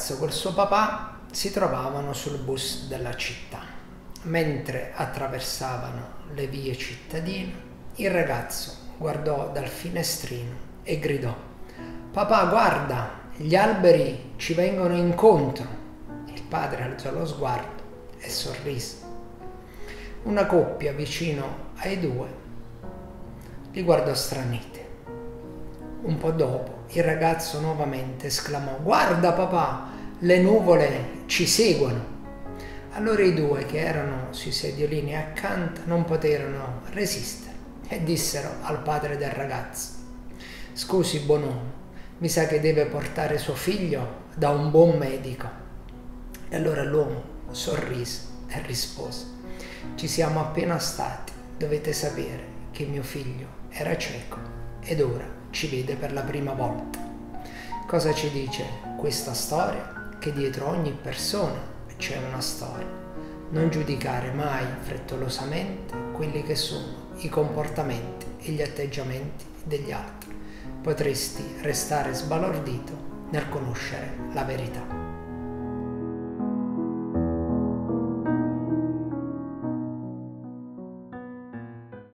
ragazzo col suo papà si trovavano sul bus della città. Mentre attraversavano le vie cittadine, il ragazzo guardò dal finestrino e gridò: «Papà, guarda, gli alberi ci vengono incontro!» Il padre alzò lo sguardo e sorrise. Una coppia vicino ai due li guardò straniti. Un po' dopo il ragazzo nuovamente esclamò: «Guarda papà, le nuvole ci seguono!» Allora i due, che erano sui sediolini accanto, non poterono resistere e dissero al padre del ragazzo: «Scusi, buon uomo, mi sa che deve portare suo figlio da un buon medico». E allora l'uomo sorrise e rispose: «Ci siamo appena stati, dovete sapere che mio figlio era cieco ed ora ci vede per la prima volta». Cosa ci dice questa storia? Che dietro ogni persona c'è una storia. Non giudicare mai frettolosamente quelli che sono i comportamenti e gli atteggiamenti degli altri. Potresti restare sbalordito nel conoscere la verità.